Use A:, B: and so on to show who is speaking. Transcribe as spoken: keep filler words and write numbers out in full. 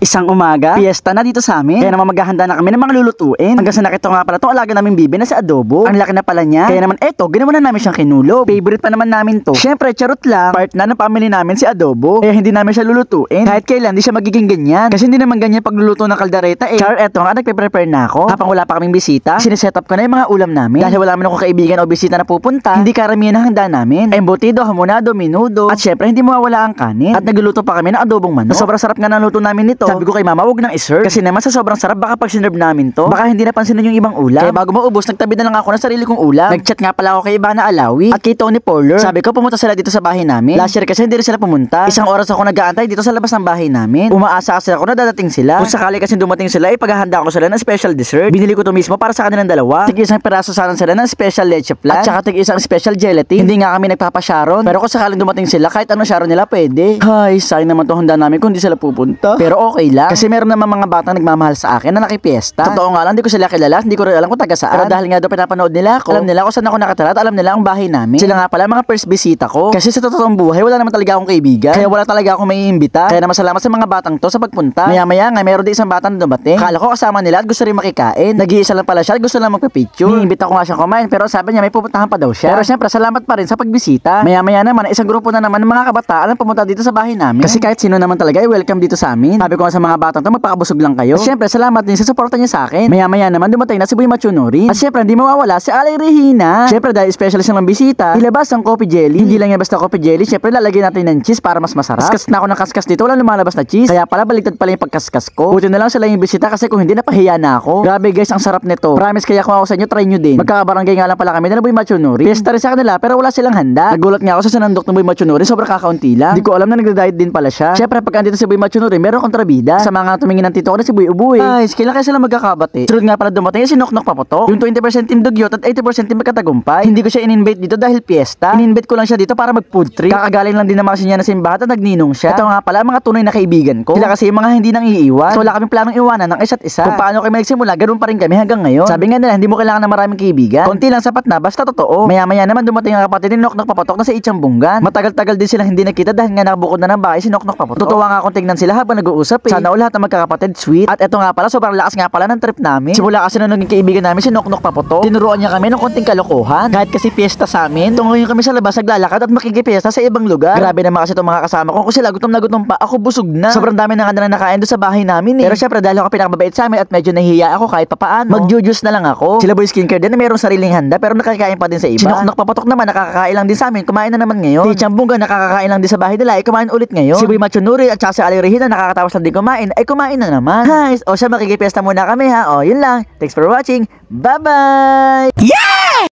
A: Isang umaga, fiesta na dito sa amin. Kaya naman maghahanda na kami ng mga lulutuin. Hanggang sa nakita ko nga pala itong alaga naming bibi na si Adobo. Ang laki na pala niya. Kaya naman eto, ginawa na namin siyang kinulog. Favorite pa naman namin to. Syempre, charot lang. Part na ng family namin si Adobo. Kaya hindi namin siya lulutuin. Kahit kailan, hindi siya magiging ganyan. Kasi hindi naman ganyan pagluluto ng kaldereta eh. Char, eto nga, nagpe-prepare na ako. Habang wala pa kaming bisita, siniset up ko na yung mga ulam namin. Dahil wala man akong kaibigan o bisita na pupunta, hindi karamihan ang handa namin. Embutido, hamonado, minudo. At syempre, hindi mawawala ang kanin. At nagluluto pa kami ng adobong manok. Sobrang sarap nga ng luto namin nito. Sabi ko kay mama, wag nang iserve. Kasi naman sa sobrang sarap, baka pag sinerve namin to, baka hindi napansin yung ibang ulam. Kaya bago maubos, nagtabi na lang ako ng sarili kong ulam. Nagchat nga pala ako kay Ivana Alawi at kay Tony Poller. Sabi ko, pumunta sila dito sa bahay namin. Last year kasi hindi rin sila pumunta. Isang oras ako nag-aantay dito sa labas ng bahay namin. Umaasa kasi ako na dadating sila. Kung sakali kasi dumating sila, ipaghahanda ko sila ng special dessert. Binili ko to mismo para sa kanilang dalawa. Tig isang peraso sana sila ng special leche flan. At saka tig isang special gelatin. Hindi nga kami nagpapasharon. Pero kung sakaling dumating sila, kahit ano sharon nila pwede. Hay, sayang naman to handa namin kung hindi sila pupunta. Pero okay lang. Kasi meron naman mga batang nagmamahal sa akin na nakipiesta. Totoo nga lang, hindi ko sila kilala. Hindi ko rin alam kung taga saan. Pero dahil nga daw pinapanood nila ako, alam nila kung saan ako nakatira at alam nila ang bahay namin. Sila nga pala mga first bisita ko. Kasi sa totoong buhay, wala naman talaga akong kaibigan. Kaya wala talaga akong may imbita. Kaya naman salamat sa mga batang to sa pagpunta. Maya-maya nga, meron din isang batang dumating. Akala ko kasama nila at gusto rin makikain. Nag-iisa lang pala siya at gusto lang magpa-picture. Iniimbita ko nga siyang kumain pero sabi niya may pupuntahan pa daw siya. Pero syempre, salamat pa rin sa pagbisita. Maya-maya naman, isang grupo na naman ng mga kabataan ang pumunta dito sa bahay namin. Kasi kahit sino naman talaga ay welcome dito sa amin. Sabi ko nga sa mga batang to, magpakabusog lang kayo. At syempre, salamat din sa suporta niya sa akin. Maya-maya naman dumating na si Boy Machunori. At syempre, hindi mawawala si Alay Regina. Syempre, dahil specialist ng bisita, ilabas ang coffee jelly. Hindi lang yan basta coffee jelly. Syempre, lalagyan natin ng cheese para mas masarap. Kaskas na ako ng kaskas dito, walang lumalabas na cheese. Kaya pala baligtad pala yung pagkaskas ko. Buti na lang sila yung bisita kasi kung hindi napahiya na ako. Grabe guys, ang sarap nito. Promise kaya kung ako sa inyo, try nyo din. Magkakabarangay nga lang pala kami na Boy Machunori. Fiesta rin sa kanila pero wala silang handa. Nagulat nga ako sa sinandok ng Boy Machunori, sobrang kakaunti lang. Hindi ko alam na nagda-diet din pala siya. Syempre, pag andito si Boy Machunori, meron kontrabida. Sa mga tumingin ng tito ko na si Boy Ubuy. Ay, kailan kaya sila magkakabati. Sunod nga pala dumating si Noknok Paputok. Yung twenty percent team Dugyot at eighty percent team Magkatagumpay. Hindi ko siya in-invite dito dahil fiesta. In-invite ko lang siya dito para mag-food trip. Kakagaling lang din naman kasi niya na simbahan at nagninong siya. Ito nga pala mga tunay na kaibigan ko. Sila kasi yung mga hindi nang iiwan. So wala kaming planong iwanan ng isa't isa. Kung paano kami nagsimula, ganoon pa rin kami hanggang ngayon. Sabi nga nila, hindi mo kailangan ng maraming kaibigan. Konti lang sapat na, basta totoo. Maya-maya naman dumating ang kapatid ni Noknok Paputok na si Ichang Bunggan. Matagal-tagal din sila hindi nakita dahil nga nakabukod na ng bahay si Noknok Paputok. Tutuwa nga akong tignan sila habang nag-uusap eh. Sana all lahat ng magkakapatid sweet. At eto nga pala, sobrang lakas nga pala ng trip namin. Simula kasi nung naging kaibigan namin si Noknok Paputok, tinuruan niya kami ng konting kalokohan. Kahit kasi fiesta sa amin, tungoyin kami sa labas naglalakad at makikipiesta sa ibang lugar. Grabe naman kasi itong mga kasama ko. Kung sila gutom na gutom pa, ako busog na. Sobrang dami na nga na nakain doon sa bahay namin eh. Pero syempre dahil ako pinakamabait sa amin at medyo nahihiya ako kahit papaano, mag-jujuice na lang ako. Sila Boy Skincare din na mayroong sariling handa pero nakakain pa din sa iba. Si Noknok Paputok naman nakakakain lang din sa amin, kumain na naman ngayon. Si Ichang Bunggan nakakakain lang din sa bahay nila, ay kumain ulit ngayon. Si Boy Machunori at saka si Alay Regina nakakatawas lang din kumain, ay kumain na naman. Guys, o siya makikipiesta muna kami ha. O yun lang. Thanks for watching. Bye bye. Yeah!